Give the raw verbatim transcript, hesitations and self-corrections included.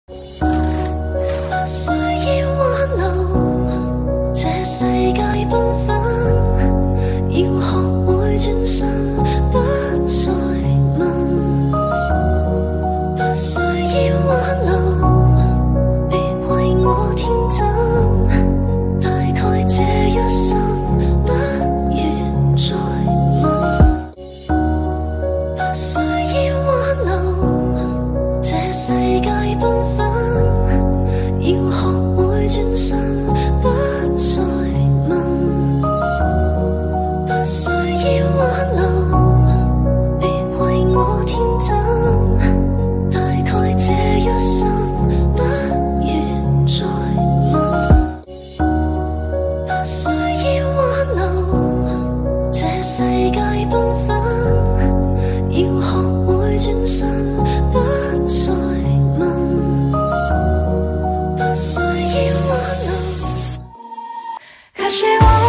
不需要挽留，這世界繽紛，要學會轉身，不再問。不需要挽留，別為我天真，大概這一生不願再問。不需要挽留，這世界繽紛。要學會轉身，不再問。不需要挽留，別為我天真，大概這一生不願再問。不需要挽留，這世界繽紛。要學會轉身，不再問。不需要挽留，可惜我。